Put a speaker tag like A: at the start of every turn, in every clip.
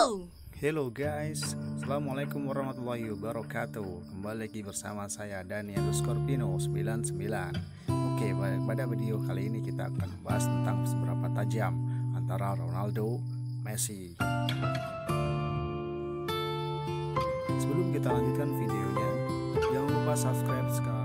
A: Go!
B: Hello guys, Assalamualaikum warahmatullahi wabarakatuh. Kembali lagi bersama saya Dani_Scorpino99. Oke, pada video kali ini kita akan membahas tentang seberapa tajam antara Ronaldo, Messi. Sebelum kita lanjutkan videonya, jangan lupa subscribe sekarang.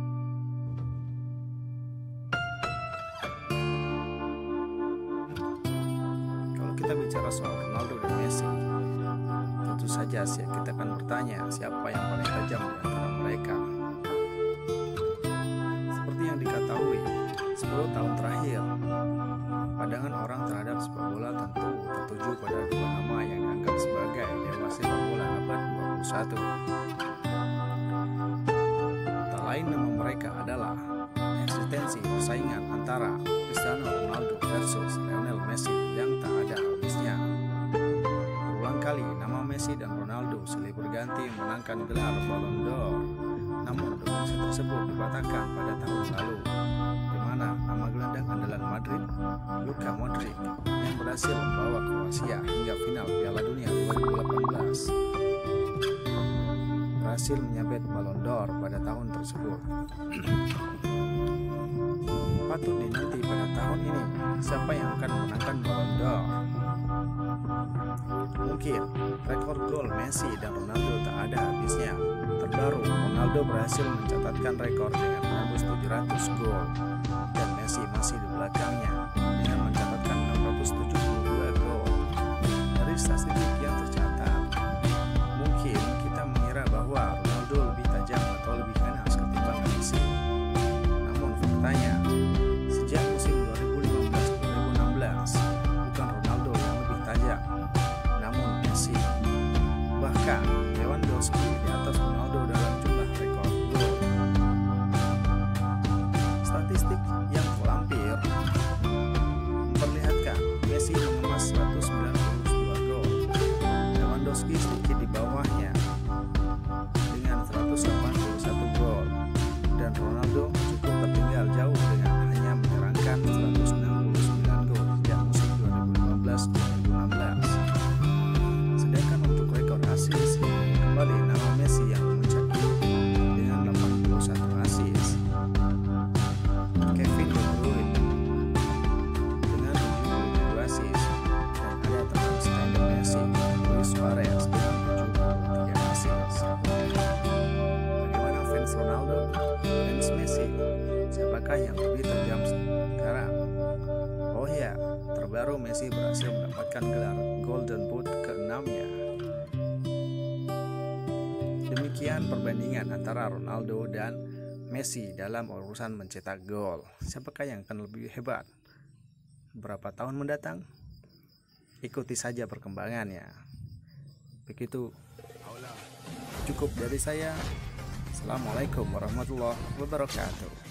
B: Kalau kita bicara soal Ronaldo dan Messi, tentu saja kita akan bertanya siapa yang paling tajam di antara mereka. Seperti yang diketahui, 10 tahun terakhir, pandangan orang terhadap sepak bola tentu tertuju pada dua nama yang dianggap sebagai dewa sepak bola abad 21. Tak lain nama mereka adalah eksistensi persaingan antara Cristiano Ronaldo versus Lionel Messi yang tak ada habisnya. Berulang kali nama Messi dan Ronaldo silih berganti memenangkan gelar Ballon d'Or. Namun dominasi tersebut dipatahkan pada tahun lalu, di mana nama gelandang andalan Madrid, Luka Modric, yang berhasil membawa Kroasia hingga final Piala Dunia 2018, berhasil menyabet Ballon d'Or pada tahun tersebut. Patut dinanti pada tahun ini siapa yang akan memenangkan Ballon d'Or. Mungkin rekor gol Messi dan Ronaldo tak ada habisnya. Terbaru, Ronaldo berhasil mencatatkan rekor dengan menembus 700 gol dan Messi masih di belakangnya dengan mencatatkan 672 gol. Dari statistik yang tercatat, mungkin kita mengira bahwa Ronaldo lebih tajam atau lebih ganas ketimbang Messi. Namun faktanya, sejak musim 2015-2016, bukan Ronaldo yang lebih tajam, namun Messi. Bahkan Lewandowski di atas Ronaldo dalam jumlah rekor gol. Statistik yang terlampir memperlihatkan Messi mengemas 192 gol, Lewandowski sedikit di bawahnya dengan 181 gol, dan Ronaldo cukup tertinggal jauh dengan hanya menyerangkan 169 gol sejak musim 2015-2016. Sedangkan untuk rekor assist, kembali nama Messi yang memuncak dengan 81 assist. Kevin De Bruyne dengan 72 assist, dan ada teman stand-up Messi, Luis Suarez dengan 73 assist. Bagaimana fans Ronaldo, fans Messi? Siapakah yang lebih tajam sekarang? Oh ya, terbaru Messi berhasil mendapatkan gelar Golden Boot ke-6-nya. Demikian perbandingan antara Ronaldo dan Messi dalam urusan mencetak gol. Siapakah yang akan lebih hebat beberapa tahun mendatang? Ikuti saja perkembangannya. Begitu cukup dari saya. Assalamualaikum warahmatullahi wabarakatuh.